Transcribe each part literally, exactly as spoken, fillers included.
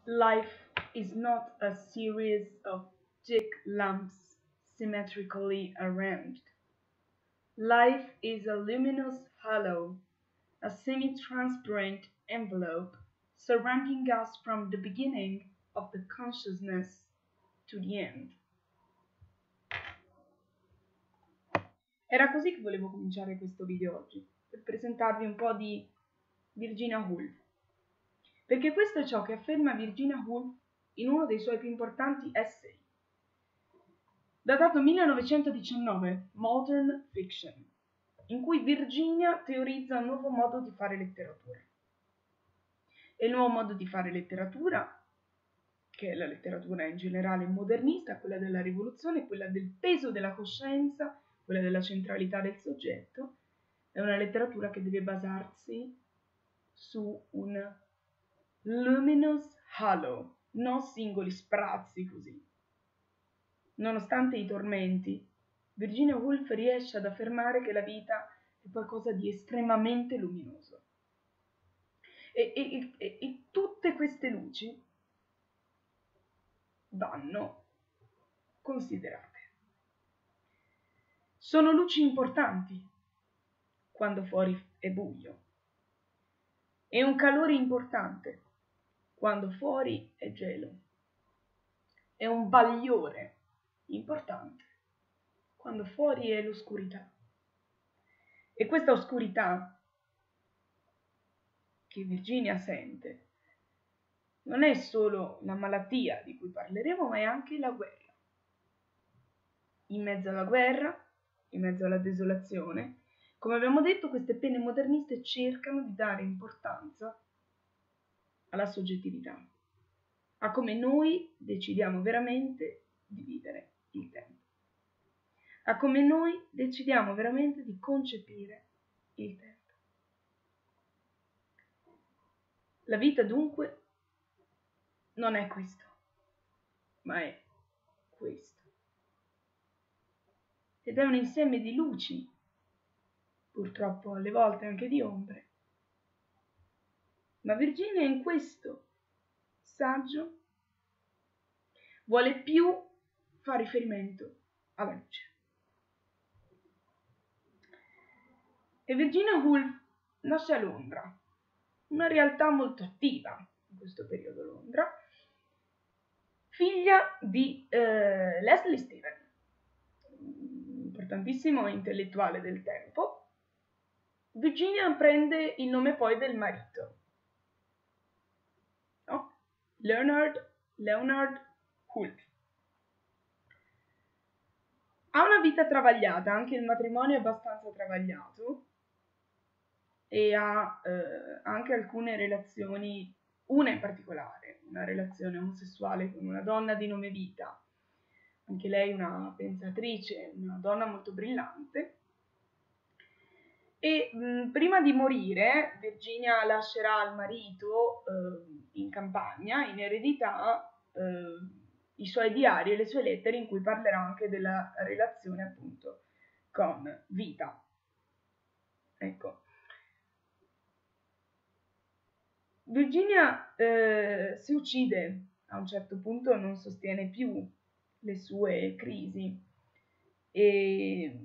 Life is not a series of thick lumps symmetrically arranged. Life is a luminous halo, a semi-transparent envelope surrounding us from the beginning of the consciousness to the end. Era così che volevo cominciare questo video oggi, per presentarvi un po' di Virginia Woolf. Perché questo è ciò che afferma Virginia Woolf in uno dei suoi più importanti essay, datato millenovecentodiciannove, Modern Fiction, in cui Virginia teorizza un nuovo modo di fare letteratura. E il nuovo modo di fare letteratura, che è la letteratura in generale modernista, quella della rivoluzione, quella del peso della coscienza, quella della centralità del soggetto, è una letteratura che deve basarsi su un luminous halo, non singoli sprazzi così. Nonostante i tormenti, Virginia Woolf riesce ad affermare che la vita è qualcosa di estremamente luminoso. E, e, e, e tutte queste luci vanno considerate. Sono luci importanti quando fuori è buio. È un calore importante quando fuori è gelo. È un bagliore importante quando fuori è l'oscurità. E questa oscurità che Virginia sente non è solo la malattia di cui parleremo, ma è anche la guerra. In mezzo alla guerra, in mezzo alla desolazione, come abbiamo detto, queste penne moderniste cercano di dare importanza alla soggettività, a come noi decidiamo veramente di vivere il tempo, a come noi decidiamo veramente di concepire il tempo. La vita dunque non è questo, ma è questo. Ed è un insieme di luci, purtroppo alle volte anche di ombre. Ma Virginia in questo saggio vuole più fare riferimento alla luce. E Virginia Woolf nasce a Londra, una realtà molto attiva in questo periodo Londra, figlia di eh, Leslie Stephen, importantissimo intellettuale del tempo. Virginia prende il nome poi del marito, no? Leonard, Leonard Woolf. Ha una vita travagliata, anche il matrimonio è abbastanza travagliato, e ha eh, anche alcune relazioni, una in particolare, una relazione omosessuale con una donna di nome Vita, anche lei una pensatrice, una donna molto brillante. E mh, prima di morire Virginia lascerà al marito eh, in campagna, in eredità, eh, i suoi diari e le sue lettere in cui parlerà anche della relazione appunto con Vita. Ecco. Virginia eh, si uccide, a un certo punto non sostiene più le sue crisi e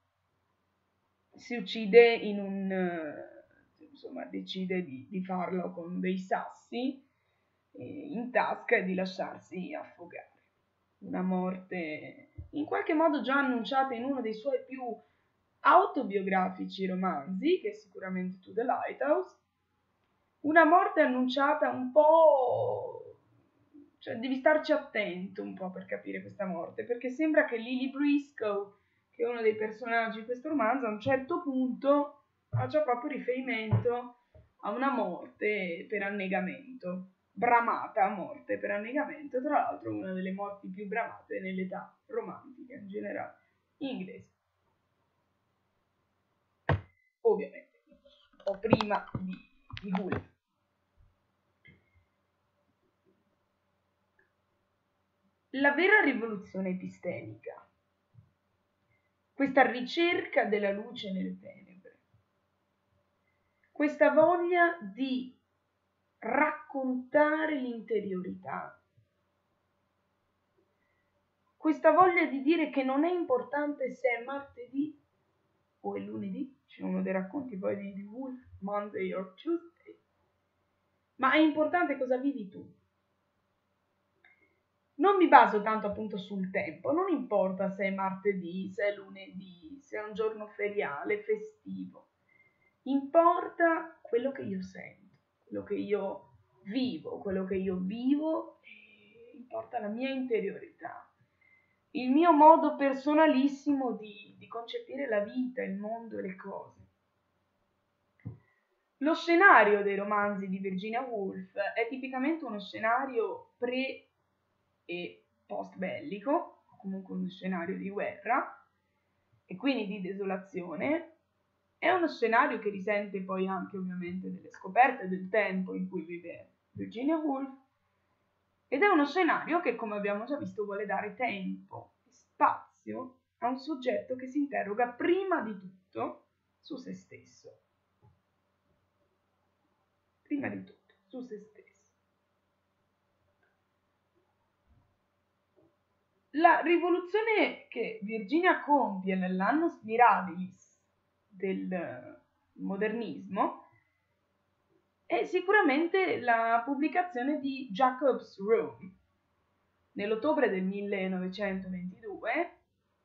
si uccide in un, insomma, decide di, di farlo con dei sassi eh, in tasca e di lasciarsi affogare. Una morte in qualche modo già annunciata in uno dei suoi più autobiografici romanzi, che è sicuramente To the Lighthouse. Una morte annunciata un po', cioè devi starci attento un po' per capire questa morte, perché sembra che Lily Briscoe, che è uno dei personaggi di questo romanzo, a un certo punto faccia proprio riferimento a una morte per annegamento, bramata morte per annegamento, tra l'altro una delle morti più bramate nell'età romantica in generale inglese. Ovviamente, o prima di, di Woolf. La vera rivoluzione epistemica, questa ricerca della luce nelle tenebre, questa voglia di raccontare raccontare l'interiorità. Questa voglia di dire che non è importante se è martedì o è lunedì, c'è uno dei racconti poi di, di Woolf, Monday or Tuesday, ma è importante cosa vivi tu. Non mi baso tanto appunto sul tempo, non importa se è martedì, se è lunedì, se è un giorno feriale, festivo, importa quello che io sento, quello che io vivo, quello che io vivo, e importa la mia interiorità. Il mio modo personalissimo di, di concepire la vita, il mondo e le cose. Lo scenario dei romanzi di Virginia Woolf è tipicamente uno scenario pre- e post-bellico, comunque uno scenario di guerra, e quindi di desolazione. È uno scenario che risente poi anche ovviamente delle scoperte del tempo in cui vive Virginia Woolf, ed è uno scenario che, come abbiamo già visto, vuole dare tempo e spazio a un soggetto che si interroga prima di tutto su se stesso. Prima di tutto, su se stesso. La rivoluzione che Virginia compie nell'annus mirabilis del modernismo è sicuramente la pubblicazione di Jacob's Room nell'ottobre del millenovecentoventidue,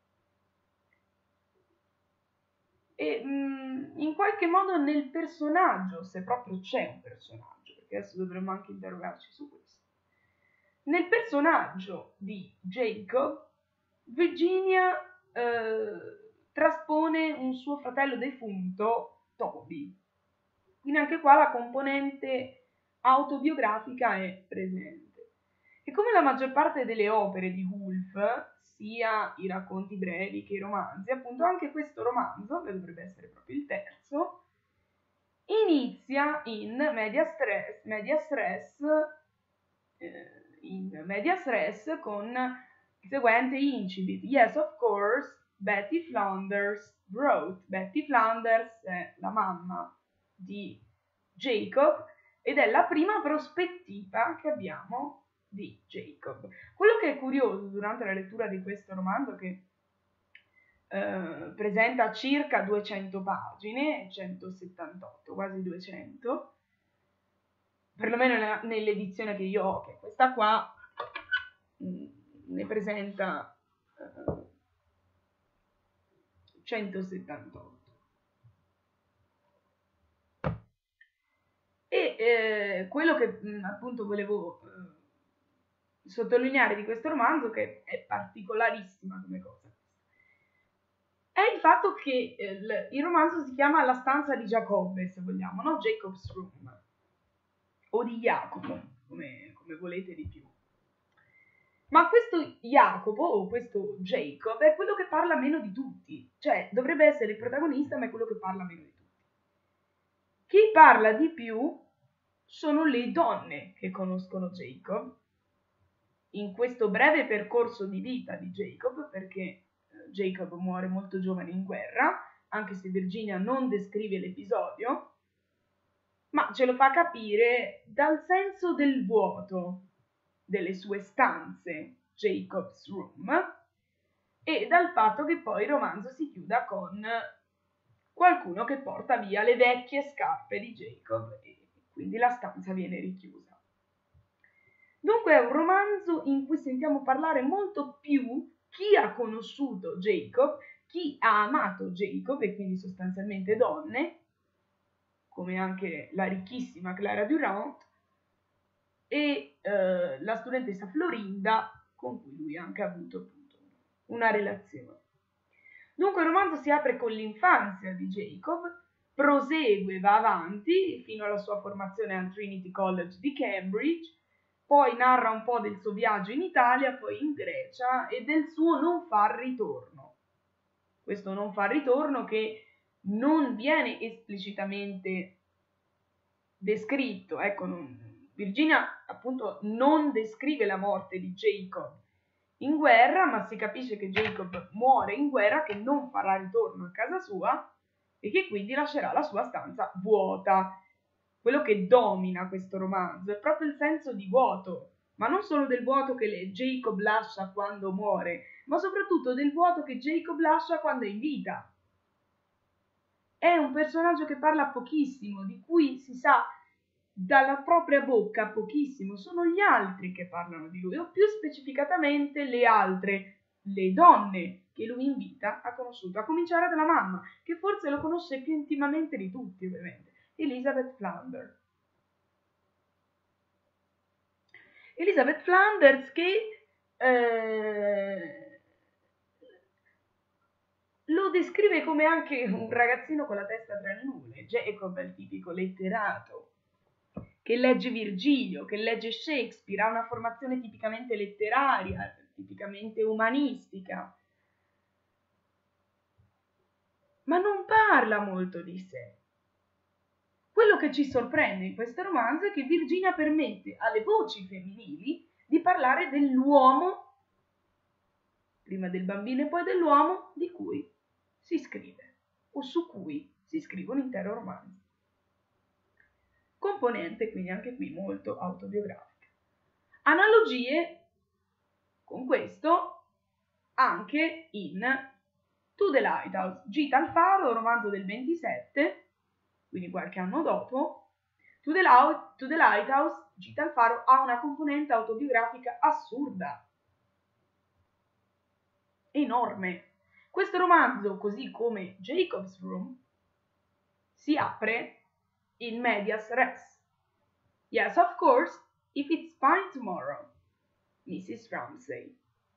e mh, in qualche modo nel personaggio, se proprio c'è un personaggio, perché adesso dovremmo anche interrogarci su questo, nel personaggio di Jacob, Virginia eh, traspone un suo fratello defunto, Toby. Quindi anche qua la componente autobiografica è presente. E come la maggior parte delle opere di Woolf, sia i racconti brevi che i romanzi, appunto anche questo romanzo, che dovrebbe essere proprio il terzo, inizia in media stress, media stress, eh, in media stress con il seguente incipit. Yes, of course, Betty Flanders wrote. Betty Flanders è la mamma di Jacob ed è la prima prospettiva che abbiamo di Jacob. Quello che è curioso durante la lettura di questo romanzo, che eh, presenta circa duecento pagine, centosettantotto, quasi duecento, perlomeno nell'edizione che io ho, che è questa qua, mh, ne presenta eh, centosettantotto. E eh, quello che mh, appunto volevo eh, sottolineare di questo romanzo, che è particolarissima come cosa, è il fatto che eh, il, il romanzo si chiama La stanza di Giacobbe, se vogliamo, no? Jacob's Room, o di Jacopo, come, come volete di più. Ma questo Jacopo, o questo Jacob, è quello che parla meno di tutti. Cioè, dovrebbe essere il protagonista, ma è quello che parla meno di tutti. Chi parla di più sono le donne che conoscono Jacob in questo breve percorso di vita di Jacob, perché eh, Jacob muore molto giovane in guerra, anche se Virginia non descrive l'episodio, ma ce lo fa capire dal senso del vuoto delle sue stanze, Jacob's Room, e dal fatto che poi il romanzo si chiuda con qualcuno che porta via le vecchie scarpe di Jacob e quindi la stanza viene richiusa. Dunque è un romanzo in cui sentiamo parlare molto più chi ha conosciuto Jacob, chi ha amato Jacob, e quindi sostanzialmente donne, come anche la ricchissima Clara Durant, e eh, la studentessa Florinda, con cui lui ha anche avuto appunto una relazione. Dunque il romanzo si apre con l'infanzia di Jacob, prosegue, va avanti fino alla sua formazione al Trinity College di Cambridge, poi narra un po' del suo viaggio in Italia, poi in Grecia, e del suo non far ritorno. Questo non far ritorno che non viene esplicitamente descritto, ecco, non, Virginia appunto non descrive la morte di Jacob in guerra, ma si capisce che Jacob muore in guerra, che non farà ritorno a casa sua e che quindi lascerà la sua stanza vuota. quello che domina questo romanzo è proprio il senso di vuoto, ma non solo del vuoto che Jacob lascia quando muore, ma soprattutto del vuoto che Jacob lascia quando è in vita. È un personaggio che parla pochissimo, di cui si sa dalla propria bocca pochissimo, sono gli altri che parlano di lui, o più specificatamente le altre, le donne che lui in vita ha conosciuto, a cominciare dalla mamma, che forse lo conosce più intimamente di tutti, ovviamente, Elizabeth Flanders. Elizabeth Flanders che eh, lo descrive come anche un ragazzino con la testa tra le nuvole. Jacob è il tipico letterato che legge Virgilio, che legge Shakespeare, ha una formazione tipicamente letteraria, tipicamente umanistica, ma non parla molto di sé. Quello che ci sorprende in questo romanzo è che Virginia permette alle voci femminili di parlare dell'uomo, prima del bambino e poi dell'uomo, di cui si scrive, o su cui si scrive un intero romanzo. Componente quindi anche qui molto autobiografica. Analogie con questo anche in To the Lighthouse, Gita al faro, romanzo del ventisette, quindi qualche anno dopo. To the, Light, to the Lighthouse, Gita al faro, ha una componente autobiografica assurda, enorme. Questo romanzo, così come Jacob's Room, si apre in medias res. Yes, of course, if it's fine tomorrow, missus Ramsay.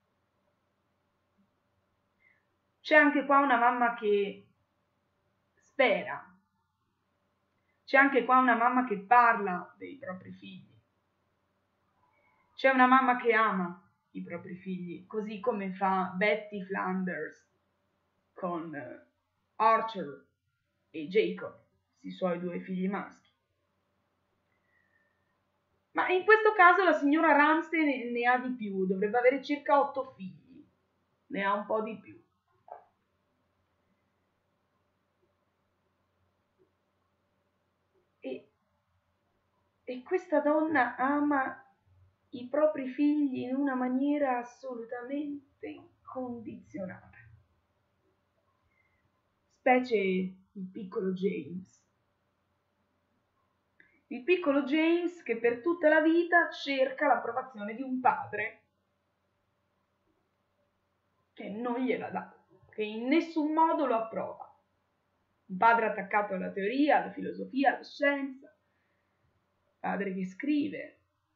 C'è anche qua una mamma che spera. C'è anche qua una mamma che parla dei propri figli. C'è una mamma che ama i propri figli, così come fa Betty Flanders con Arthur e Jacob, i suoi due figli maschi. Ma in questo caso la signora Ramsay ne, ne ha di più, dovrebbe avere circa otto figli, ne ha un po' di più. E, e questa donna ama i propri figli in una maniera assolutamente incondizionata, specie il piccolo James. Il piccolo James che per tutta la vita cerca l'approvazione di un padre che non gliela dà, che in nessun modo lo approva. Un padre attaccato alla teoria, alla filosofia, alla scienza, padre che scrive,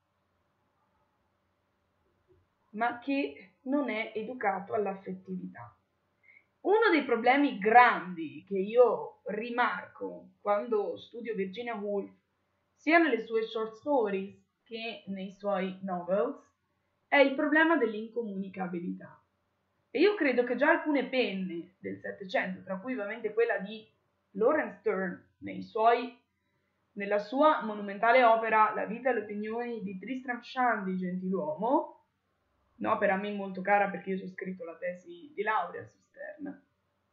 ma che non è educato all'affettività. Uno dei problemi grandi che io rimarco quando studio Virginia Woolf, sia nelle sue short stories che nei suoi novels, è il problema dell'incomunicabilità. E io credo che già alcune penne del Settecento, tra cui ovviamente quella di Laurence Sterne nei suoi, nella sua monumentale opera La vita e le opinioni di Tristram Shandy, gentiluomo, un'opera a me molto cara perché io ho scritto la tesi di laurea su Sterne.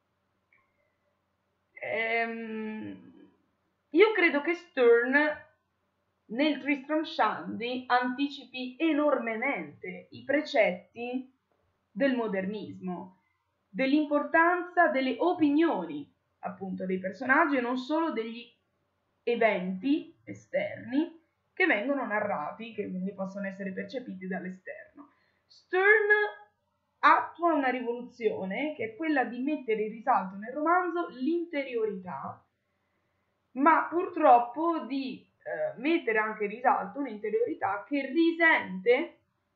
Ehm, io credo che Sterne nel Tristram Shandy anticipi enormemente i precetti del modernismo, dell'importanza delle opinioni appunto dei personaggi e non solo degli eventi esterni che vengono narrati, che quindi possono essere percepiti dall'esterno. Sterne attua una rivoluzione che è quella di mettere in risalto nel romanzo l'interiorità, ma purtroppo di eh, mettere anche in risalto un'interiorità che risente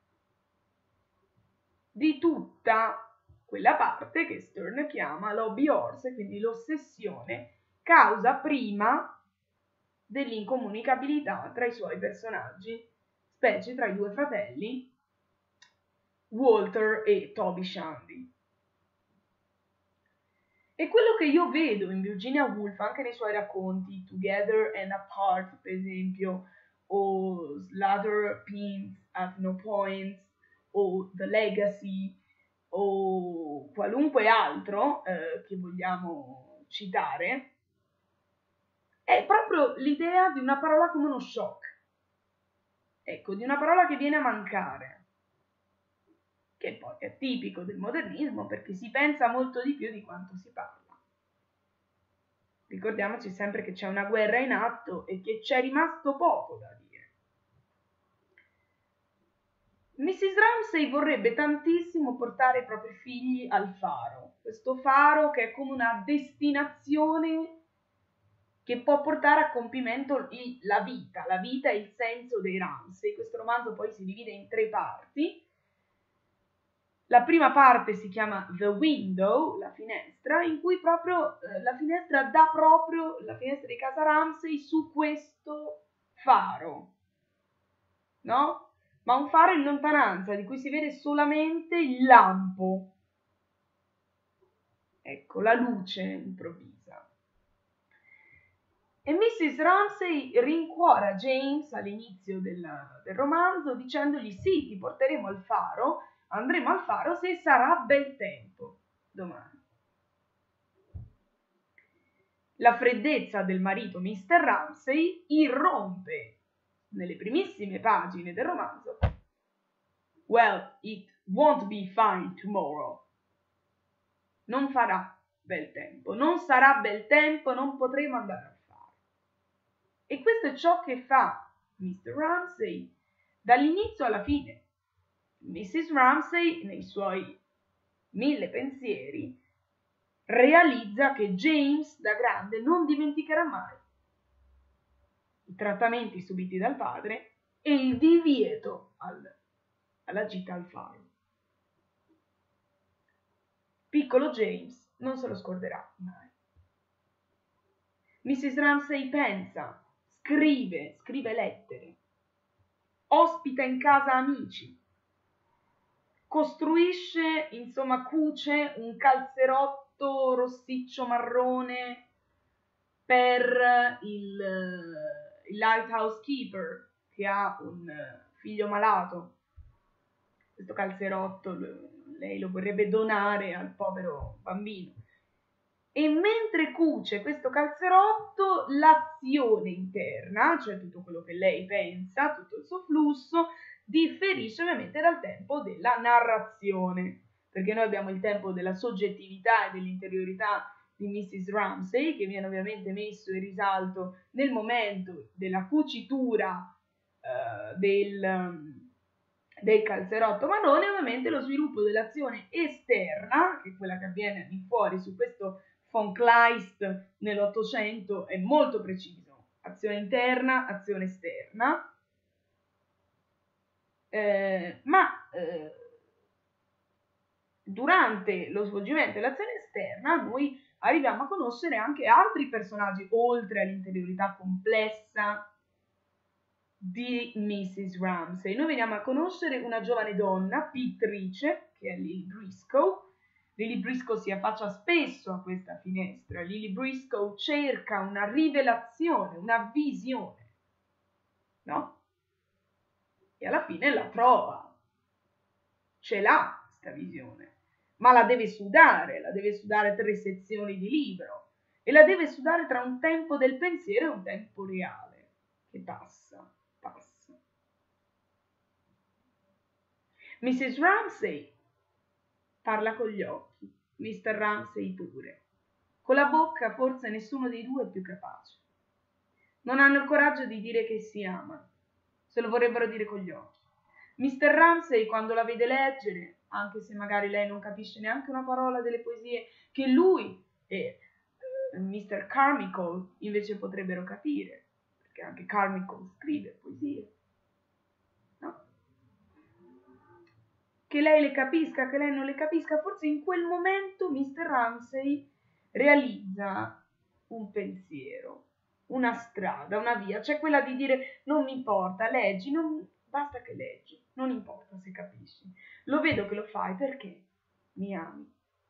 di tutta quella parte che Sterne chiama l'hobby horse, quindi l'ossessione, causa prima dell'incomunicabilità tra i suoi personaggi, specie tra i due fratelli Walter e Toby Shandy. E quello che io vedo in Virginia Woolf, anche nei suoi racconti, Together and Apart, per esempio, o Slaughter Pins at No Point, o The Legacy, o qualunque altro eh, che vogliamo citare, è proprio l'idea di una parola come uno shock. Ecco, di una parola che viene a mancare, che poi è tipico del modernismo perché si pensa molto di più di quanto si parla. Ricordiamoci sempre che c'è una guerra in atto e che c'è rimasto poco da dire. missus Ramsay vorrebbe tantissimo portare i propri figli al faro, questo faro che è come una destinazione che può portare a compimento il, la vita, la vita e il senso dei Ramsay. Questo romanzo poi si divide in tre parti. La prima parte si chiama The Window, la finestra, in cui proprio eh, la finestra dà proprio, la finestra di casa Ramsay, su questo faro, no? Ma un faro in lontananza, di cui si vede solamente il lampo. Ecco, la luce improvvisa. E missus Ramsay rincuora James all'inizio del, del romanzo dicendogli sì, ti porteremo al faro, andremo al faro se sarà bel tempo domani. La freddezza del marito mister Ramsay irrompe nelle primissime pagine del romanzo. Well, it won't be fine tomorrow. Non farà bel tempo, non sarà bel tempo, non potremo andare al faro. E questo è ciò che fa mister Ramsay dall'inizio alla fine. missus Ramsay, nei suoi mille pensieri, realizza che James da grande non dimenticherà mai i trattamenti subiti dal padre e il divieto al, alla gita al faro. Piccolo James non se lo scorderà mai. missus Ramsay pensa, scrive, scrive lettere, ospita in casa amici, costruisce, insomma, cuce un calzerotto rossiccio marrone per il, il lighthouse keeper che ha un figlio malato. Questo calzerotto lei lo vorrebbe donare al povero bambino. E mentre cuce questo calzerotto, l'azione interna, cioè tutto quello che lei pensa, tutto il suo flusso, differisce ovviamente dal tempo della narrazione, perché noi abbiamo il tempo della soggettività e dell'interiorità di missus Ramsay, che viene ovviamente messo in risalto nel momento della cucitura eh, del, del calzerotto marrone, ovviamente lo sviluppo dell'azione esterna, che è quella che avviene di fuori su questo von Kleist nell'Ottocento, è molto preciso. Azione interna, azione esterna. Eh, ma eh, durante lo svolgimento dell'azione esterna noi arriviamo a conoscere anche altri personaggi oltre all'interiorità complessa di missus Ramsay. Noi veniamo a conoscere una giovane donna, pittrice, che è Lily Briscoe. Lily Briscoe si affaccia spesso a questa finestra. Lily Briscoe cerca una rivelazione, una visione, no? E alla fine la trova. Ce l'ha questa visione, ma la deve sudare, la deve sudare tre sezioni di libro e la deve sudare tra un tempo del pensiero e un tempo reale che passa, passa. missus Ramsay parla con gli occhi, mister Ramsay pure. Con la bocca forse nessuno dei due è più capace. Non hanno il coraggio di dire che si amano, se lo vorrebbero dire con gli occhi. mister Ramsay, quando la vede leggere, anche se magari lei non capisce neanche una parola delle poesie che lui e eh, mister Carmichael invece potrebbero capire, perché anche Carmichael scrive poesie, no? Che lei le capisca, che lei non le capisca, forse in quel momento mister Ramsay realizza un pensiero, una strada, una via, cioè quella di dire non mi importa, leggi, non, basta che leggi, non importa se capisci, lo vedo che lo fai perché mi ami.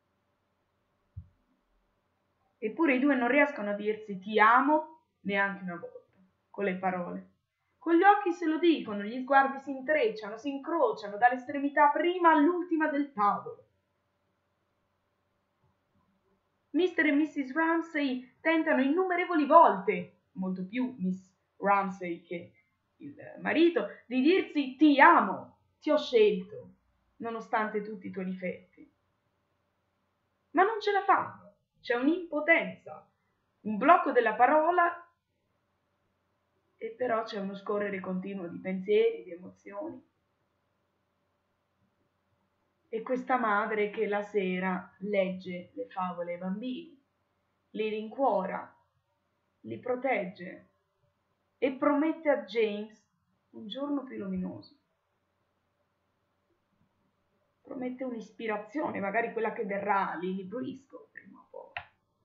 Eppure i due non riescono a dirsi ti amo neanche una volta, con le parole. Con gli occhi se lo dicono, gli sguardi si intrecciano, si incrociano dall'estremità prima all'ultima del tavolo. mister e missus Ramsay tentano innumerevoli volte molto più Miss Ramsay che il marito, di dirsi ti amo, ti ho scelto, nonostante tutti i tuoi difetti. Ma non ce la fanno, c'è un'impotenza, un blocco della parola e però c'è uno scorrere continuo di pensieri, di emozioni. E questa madre che la sera legge le favole ai bambini, li rincuora, li protegge e promette a James un giorno più luminoso. Promette un'ispirazione, magari quella che verrà a Lily Briscoe prima o poi.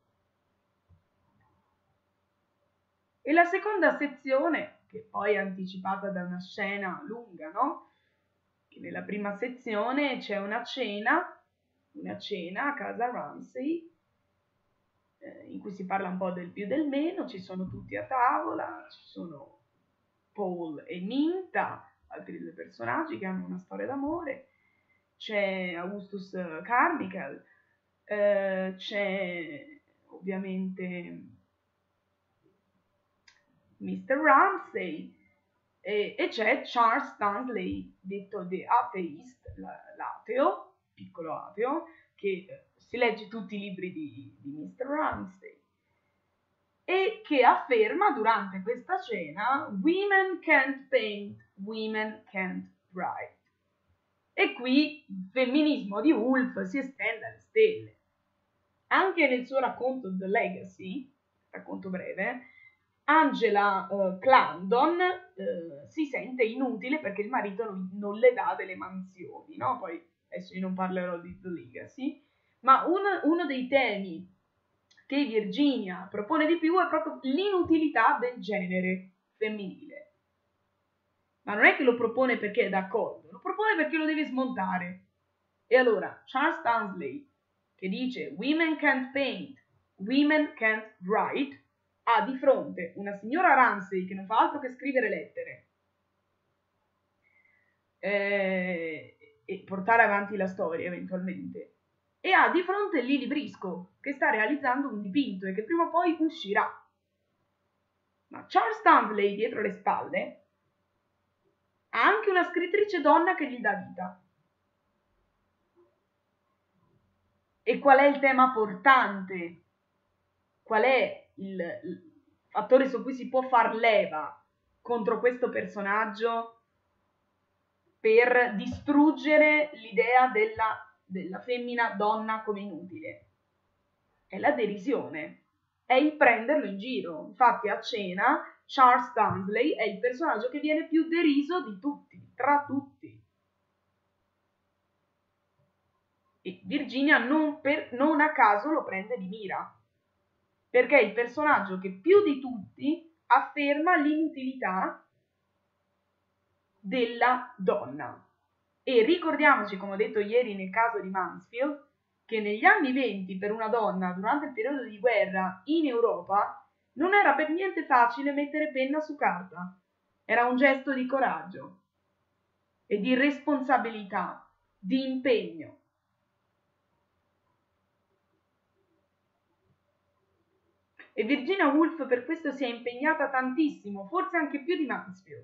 E la seconda sezione, che poi è anticipata da una scena lunga, no? Che nella prima sezione c'è una cena, una cena a casa Ramsay, eh, in cui si parla un po' del più del meno, ci sono tutti a tavola, ci sono Paul e Minta, altri due personaggi che hanno una storia d'amore, c'è Augustus Carmichael, eh, c'è ovviamente mister Ramsay e, e c'è Charles Stanley, detto The Atheist, l'ateo, piccolo ateo, che si legge tutti i libri di, di mister Ramsay e che afferma durante questa cena "Women can't paint, women can't write". E qui il femminismo di Woolf si estende alle stelle. Anche nel suo racconto The Legacy, racconto breve, Angela uh, Clarendon uh, si sente inutile perché il marito non, non le dà delle mansioni, no? Poi adesso io non parlerò di The Legacy, ma un, uno dei temi che Virginia propone di più è proprio l'inutilità del genere femminile. Ma non è che lo propone perché è d'accordo, lo propone perché lo deve smontare. E allora Charles Stanley, che dice "Women can't paint, women can't write", ha di fronte una signora Ramsay che non fa altro che scrivere lettere eh, e portare avanti la storia eventualmente, e ha di fronte Lily Briscoe che sta realizzando un dipinto e che prima o poi uscirà. Ma Charles Stanley dietro le spalle ha anche una scrittrice donna che gli dà vita. E qual è il tema portante? Qual è il, il fattore su cui si può far leva contro questo personaggio per distruggere l'idea della, della femmina donna come inutile? È la derisione, è il prenderlo in giro. Infatti a cena Charles Stanley è il personaggio che viene più deriso di tutti, tra tutti. E Virginia non, per, non a caso lo prende di mira, perché è il personaggio che più di tutti afferma l'inutilità della donna. E ricordiamoci, come ho detto ieri nel caso di Mansfield, che negli anni venti per una donna durante il periodo di guerra in Europa non era per niente facile mettere penna su carta. Era un gesto di coraggio e di responsabilità, di impegno. E Virginia Woolf per questo si è impegnata tantissimo, forse anche più di Mansfield.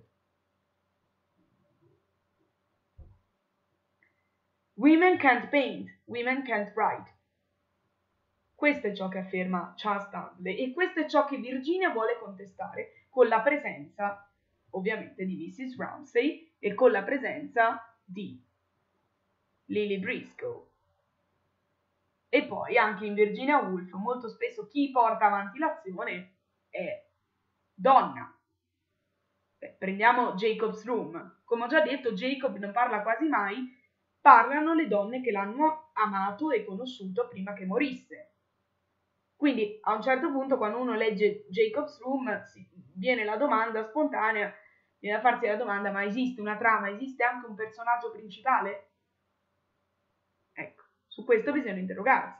Women can't paint, women can't write. Questo è ciò che afferma Charles Stanley e questo è ciò che Virginia vuole contestare con la presenza, ovviamente, di missus Ramsay e con la presenza di Lily Briscoe. E poi anche in Virginia Woolf molto spesso chi porta avanti l'azione è donna. Beh, prendiamo Jacob's Room. Come ho già detto, Jacob non parla quasi mai, parlano le donne che l'hanno amato e conosciuto prima che morisse. Quindi a un certo punto quando uno legge Jacob's Room si, viene la domanda spontanea, viene a farsi la domanda: ma esiste una trama, esiste anche un personaggio principale? Ecco, su questo bisogna interrogarsi.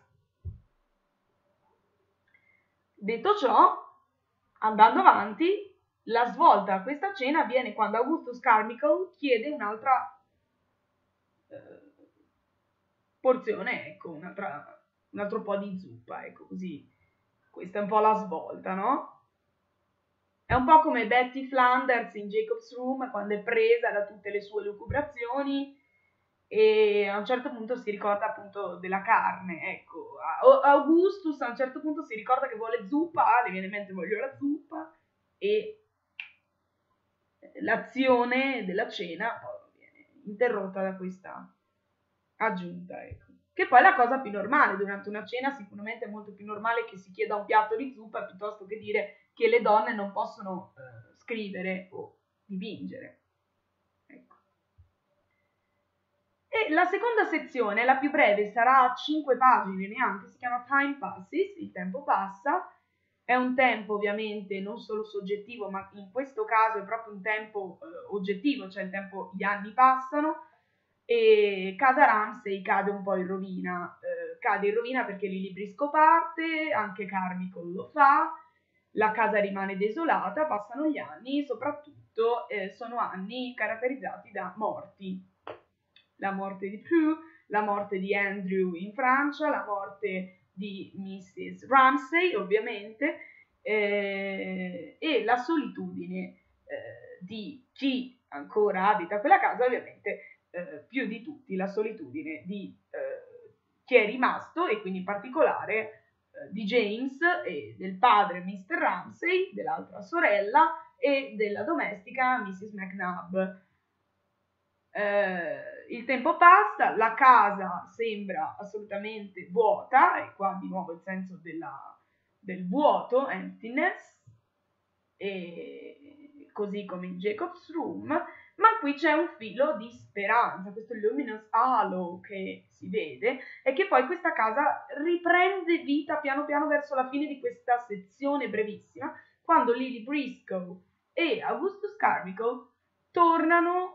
Detto ciò, andando avanti, la svolta a questa cena avviene quando Augustus Carmichael chiede un'altra eh, porzione, ecco, un'altra, un altro po' di zuppa, ecco, così. Questa è un po' la svolta, no? È un po' come Betty Flanders in Jacob's Room, quando è presa da tutte le sue lucubrazioni e a un certo punto si ricorda appunto della carne, ecco. Augustus a un certo punto si ricorda che vuole zuppa, le viene in mente voglio la zuppa, e l'azione della cena poi viene interrotta da questa aggiunta, ecco. Che poi è la cosa più normale durante una cena, sicuramente è molto più normale che si chieda un piatto di zuppa piuttosto che dire che le donne non possono eh, scrivere o dipingere. Ecco. E la seconda sezione, la più breve, sarà cinque pagine neanche, si chiama Time Passes, il tempo passa. È un tempo ovviamente non solo soggettivo, ma in questo caso è proprio un tempo eh, oggettivo, cioè il tempo, gli anni passano, e casa Ramsay cade un po' in rovina. Eh, cade in rovina perché Lily Briscoe parte, anche Carmichael lo fa, la casa rimane desolata, passano gli anni, soprattutto eh, sono anni caratterizzati da morti. La morte di Prue, la morte di Andrew in Francia, la morte di missus Ramsay, ovviamente, eh, e la solitudine eh, di chi ancora abita quella casa, ovviamente eh, più di tutti la solitudine di eh, chi è rimasto, e quindi in particolare eh, di James e del padre mister Ramsay, dell'altra sorella e della domestica missus McNabb. Eh, il tempo passa, la casa sembra assolutamente vuota, e qua di nuovo il senso della, del vuoto, emptiness, e così come in Jacob's Room, ma qui c'è un filo di speranza, questo luminous halo che si vede, e che poi questa casa riprende vita piano piano verso la fine di questa sezione brevissima, quando Lily Briscoe e Augustus Carmichael tornano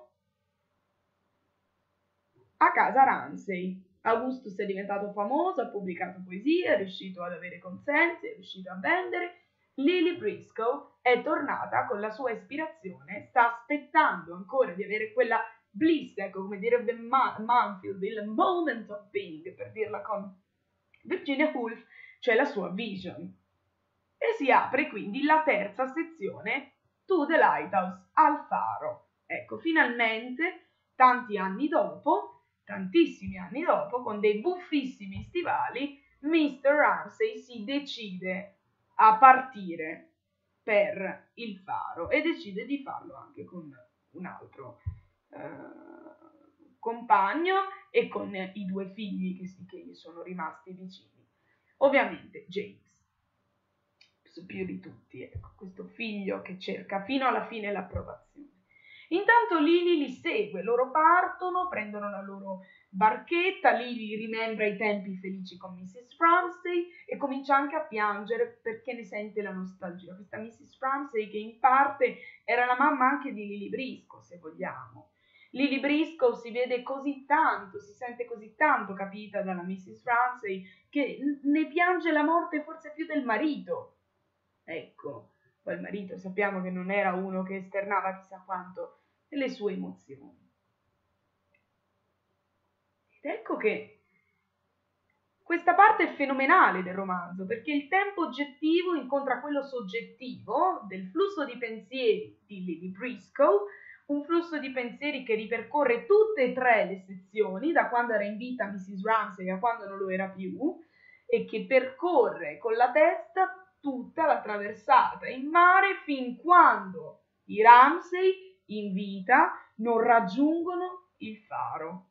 a casa Ramsay. Augustus è diventato famoso, ha pubblicato poesie, è riuscito ad avere consensi, è riuscito a vendere. Lily Briscoe è tornata con la sua ispirazione, sta aspettando ancora di avere quella bliss, ecco, come direbbe Manfield, il moment of being, per dirla con Virginia Woolf, cioè la sua vision. E si apre quindi la terza sezione, To the Lighthouse, al faro. Ecco, finalmente, tanti anni dopo, tantissimi anni dopo, con dei buffissimi stivali, mister Ramsay si decide a partire per il faro e decide di farlo anche con un altro eh, compagno e con i due figli che, si, che gli sono rimasti vicini. Ovviamente James, più di tutti, ecco, questo figlio che cerca fino alla fine l'approvazione. Intanto Lily li segue, loro partono, prendono la loro barchetta, Lily rimembra i tempi felici con missus Ramsay e comincia anche a piangere perché ne sente la nostalgia. Questa missus Ramsay che in parte era la mamma anche di Lily Briscoe, se vogliamo. Lily Briscoe si vede così tanto, si sente così tanto capita dalla missus Ramsay che ne piange la morte forse più del marito. Ecco, poi il marito sappiamo che non era uno che esternava chissà quanto le sue emozioni. Ed ecco che questa parte è fenomenale del romanzo, perché il tempo oggettivo incontra quello soggettivo del flusso di pensieri di Lily Briscoe, un flusso di pensieri che ripercorre tutte e tre le sezioni, da quando era in vita missus Ramsay a quando non lo era più, e che percorre con la testa tutta la traversata in mare fin quando i Ramsay in vita non raggiungono il faro.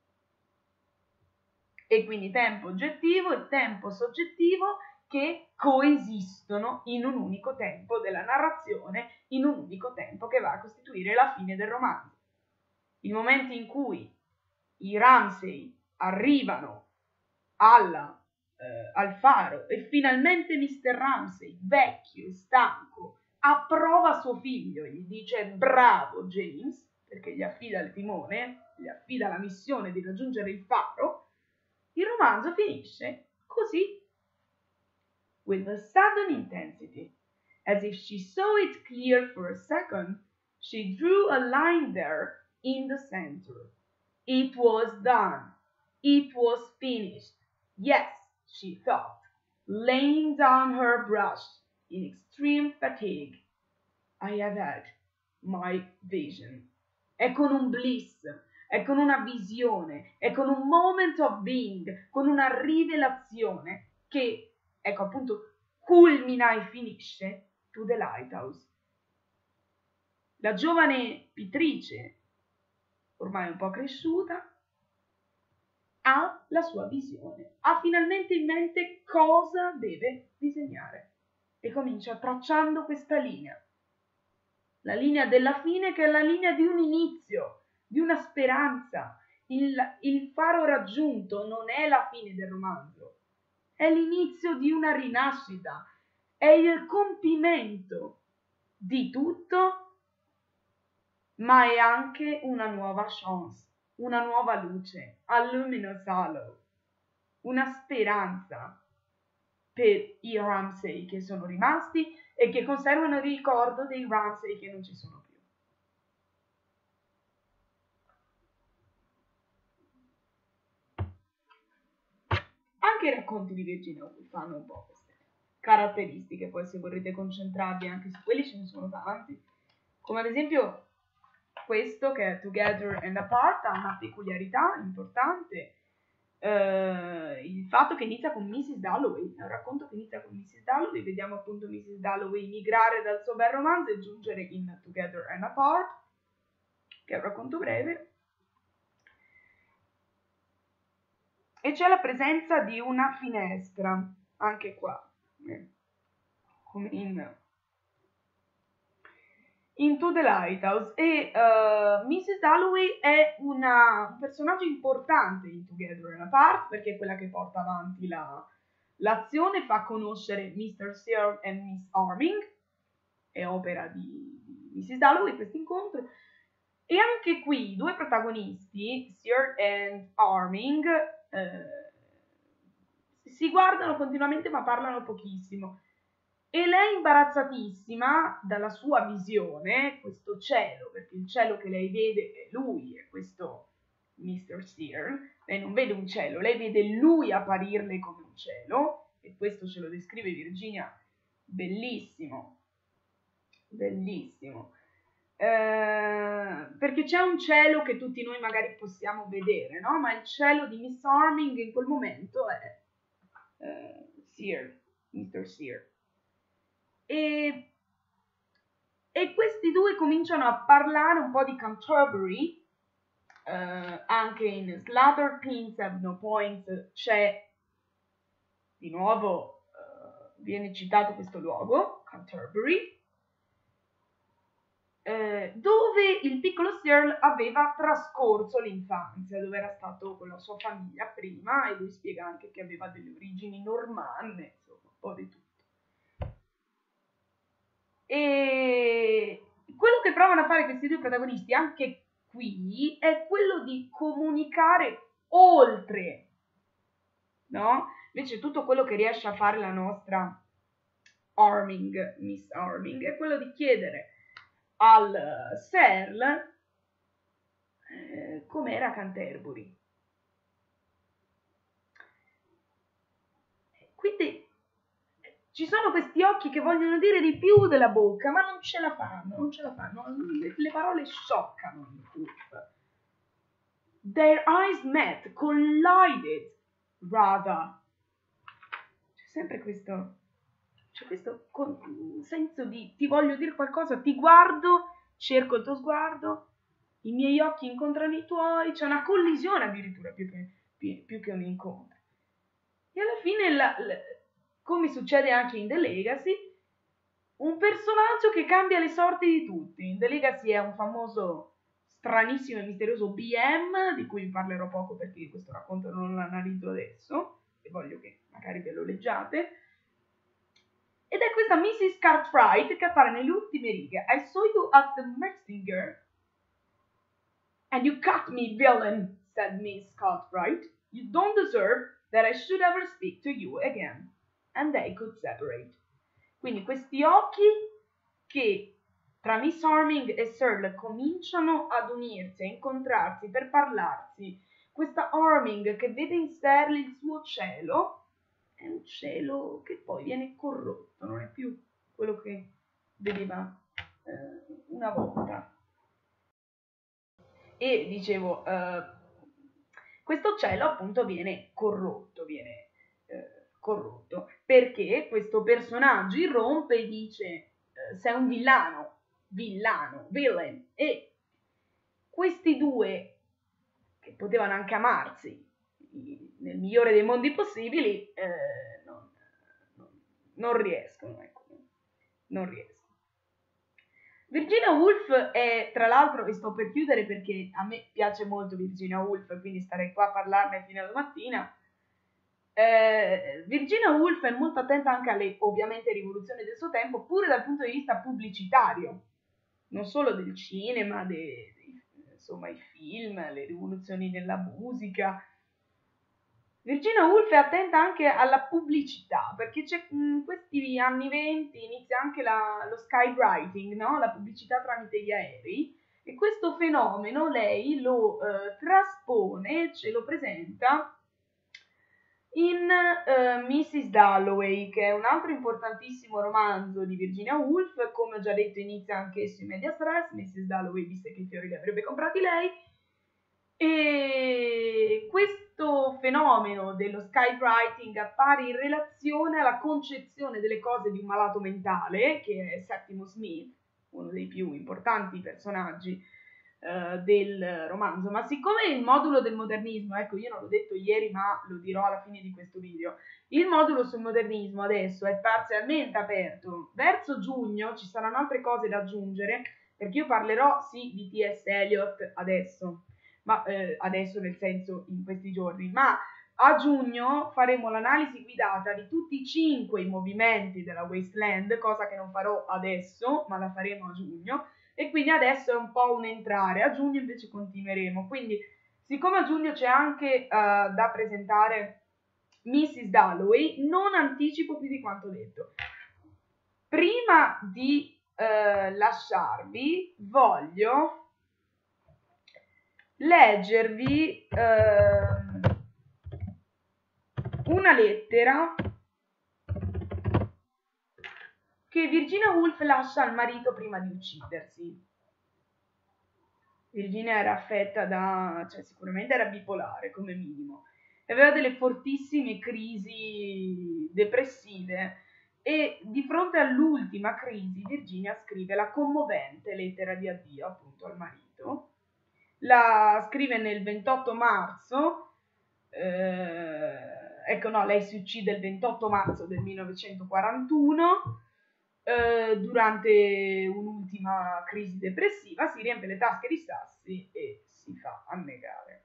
E quindi tempo oggettivo e tempo soggettivo che coesistono in un unico tempo della narrazione, in un unico tempo che va a costituire la fine del romanzo. Il momento in cui i Ramsay arrivano alla, eh, al faro e finalmente mister Ramsay, vecchio e stanco, approva suo figlio e gli dice bravo James, perché gli affida il timone, gli affida la missione di raggiungere il faro, il romanzo finisce così. With a sudden intensity, as if she saw it clear for a second, she drew a line there in the center. It was done. It was finished. Yes, she thought, laying down her brush in extreme fatigue. I have had my vision. È con un bliss, è con una visione, è con un moment of being, con una rivelazione che, ecco appunto, culmina e finisce to the lighthouse. La giovane pittrice, ormai un po' cresciuta, ha la sua visione, ha finalmente in mente cosa deve disegnare e comincia tracciando questa linea. La linea della fine, che è la linea di un inizio, di una speranza. Il, il faro raggiunto non è la fine del romanzo, è l'inizio di una rinascita, è il compimento di tutto, ma è anche una nuova chance, una nuova luce, a luminous halo, una speranza per i Ramsay che sono rimasti e che conservano il ricordo dei Ramsay che non ci sono più. Anche i racconti di Virginia Woolf fanno un po' queste caratteristiche, poi se vorrete concentrarvi anche su quelli ce ne sono tanti, come ad esempio questo che è Together and Apart ha una peculiarità importante, Uh, il fatto che inizia con missus Dalloway, è un racconto che inizia con missus Dalloway, vediamo appunto missus Dalloway migrare dal suo bel romanzo e giungere in Together and Apart, che è un racconto breve, e c'è la presenza di una finestra, anche qua, eh, come in Into the Lighthouse, e uh, missus Dalloway è una, un personaggio importante in Together and Apart perché è quella che porta avanti la, l'azione, fa conoscere mister Searle e Miss Arming, è opera di, di missus Dalloway questo incontro, e anche qui i due protagonisti, Searle e Arming, eh, si guardano continuamente ma parlano pochissimo. E lei, imbarazzatissima dalla sua visione, questo cielo, perché il cielo che lei vede è lui, è questo mister Searle, lei non vede un cielo, lei vede lui apparirle come un cielo, e questo ce lo descrive Virginia, bellissimo, bellissimo, eh, perché c'è un cielo che tutti noi magari possiamo vedere, no? Ma il cielo di Miss Arming in quel momento è eh, Searle, mister Searle. E, e questi due cominciano a parlare un po' di Canterbury, eh, anche in Slaughter Pins Have No Points c'è di nuovo, eh, viene citato questo luogo, Canterbury, eh, dove il piccolo Searle aveva trascorso l'infanzia, dove era stato con la sua famiglia prima, e lui spiega anche che aveva delle origini normanne, insomma, un po' di tutto. E quello che provano a fare questi due protagonisti anche qui è quello di comunicare oltre, no? Invece tutto quello che riesce a fare la nostra Arming, Miss Arming, è quello di chiedere al Searle eh, com'era Canterbury. Quindi ci sono questi occhi che vogliono dire di più della bocca, ma non ce la fanno, non ce la fanno, le, le parole scioccano in Woolf. Their eyes met, collided, rather. C'è sempre questo, c'è questo con, senso di ti voglio dire qualcosa, ti guardo, cerco il tuo sguardo, i miei occhi incontrano i tuoi, c'è una collisione addirittura più che, più, più che un incontro. E alla fine la, la come succede anche in The Legacy, un personaggio che cambia le sorti di tutti. In The Legacy è un famoso, stranissimo e misterioso B M, di cui vi parlerò poco perché questo racconto non lo analizzo adesso, e voglio che magari ve lo leggiate. Ed è questa missus Cartwright che appare nelle ultime righe. I saw you at the Messenger, and you cut me, villain, said Miss Cartwright. You don't deserve that I should ever speak to you again. And they could separate. Quindi questi occhi che tra Miss Arming e Searle cominciano ad unirsi, a incontrarsi per parlarsi. Questa Arming che vede in Searle il suo cielo, è un cielo che poi viene corrotto, non è più quello che vedeva eh, una volta. E dicevo, eh, questo uccello appunto viene corrotto, viene eh, corrotto, perché questo personaggio irrompe e dice eh, sei un villano, villano, villain, e questi due, che potevano anche amarsi nel migliore dei mondi possibili, eh, non, non, non riescono, ecco, non riescono. Virginia Woolf è, tra l'altro, e sto per chiudere perché a me piace molto Virginia Woolf, quindi starei qua a parlarne fino alla mattina. Eh, Virginia Woolf è molto attenta anche alle, ovviamente, rivoluzioni del suo tempo, pure dal punto di vista pubblicitario, non solo del cinema, dei, dei, insomma, i film, le rivoluzioni nella musica. Virginia Woolf è attenta anche alla pubblicità, perché c'è, in questi anni venti inizia anche la, lo skywriting, no? La pubblicità tramite gli aerei, e questo fenomeno lei lo eh, traspone, ce lo presenta in uh, missus Dalloway, che è un altro importantissimo romanzo di Virginia Woolf. Come ho già detto, inizia anch'esso in media stress. missus Dalloway disse che i fiori li avrebbe comprati lei, e questo fenomeno dello skywriting appare in relazione alla concezione delle cose di un malato mentale, che è Septimus Smith, uno dei più importanti personaggi uh, del romanzo. Ma siccome il modulo del modernismo, ecco, io non l'ho detto ieri ma lo dirò alla fine di questo video, il modulo sul modernismo adesso è parzialmente aperto, verso giugno ci saranno altre cose da aggiungere, perché io parlerò sì di T S. Eliot adesso, ma eh, adesso nel senso in questi giorni, ma a giugno faremo l'analisi guidata di tutti i cinque i movimenti della Wasteland, cosa che non farò adesso, ma la faremo a giugno, e quindi adesso è un po' un entrare, a giugno invece continueremo. Quindi, siccome a giugno c'è anche uh, da presentare missus Dalloway, non anticipo più di quanto detto. Prima di uh, lasciarvi, voglio leggervi uh, una lettera che Virginia Woolf lascia al marito prima di uccidersi. Virginia era affetta da, cioè sicuramente era bipolare come minimo, aveva delle fortissime crisi depressive, e di fronte all'ultima crisi Virginia scrive la commovente lettera di addio appunto al marito. La scrive nel ventotto marzo, eh, ecco no, lei si uccide il ventotto marzo del millenovecentoquarantuno, eh, durante un'ultima crisi depressiva, si riempie le tasche di sassi e si fa annegare.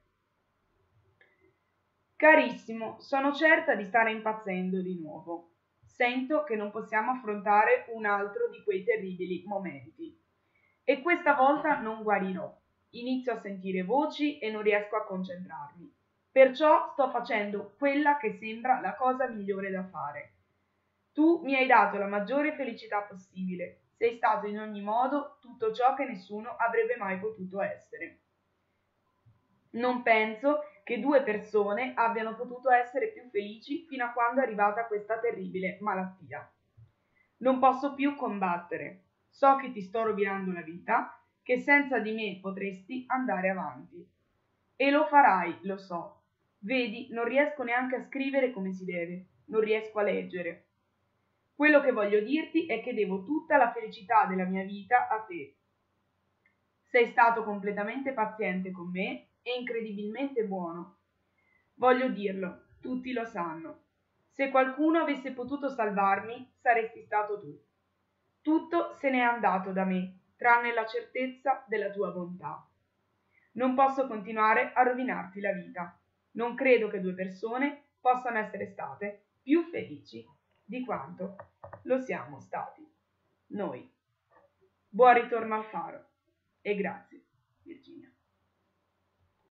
Carissimo, sono certa di stare impazzendo di nuovo. Sento che non possiamo affrontare un altro di quei terribili momenti. E questa volta non guarirò. Inizio a sentire voci e non riesco a concentrarmi. Perciò sto facendo quella che sembra la cosa migliore da fare. Tu mi hai dato la maggiore felicità possibile. Sei stato in ogni modo tutto ciò che nessuno avrebbe mai potuto essere. Non penso che due persone abbiano potuto essere più felici fino a quando è arrivata questa terribile malattia. Non posso più combattere. So che ti sto rovinando la vita, che senza di me potresti andare avanti. E lo farai, lo so. Vedi, non riesco neanche a scrivere come si deve, non riesco a leggere. Quello che voglio dirti è che devo tutta la felicità della mia vita a te. Sei stato completamente paziente con me e incredibilmente buono. Voglio dirlo, tutti lo sanno. Se qualcuno avesse potuto salvarmi, saresti stato tu. Tutto se n'è andato da me, tranne la certezza della tua bontà. Non posso continuare a rovinarti la vita. Non credo che due persone possano essere state più felici di quanto lo siamo stati noi. Buon ritorno al faro e grazie, Virginia.